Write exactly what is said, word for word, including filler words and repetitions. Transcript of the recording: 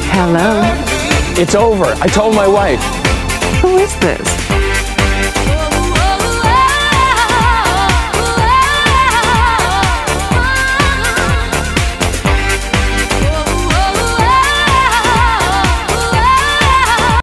Hello. It's over. I told my wife. Who is this?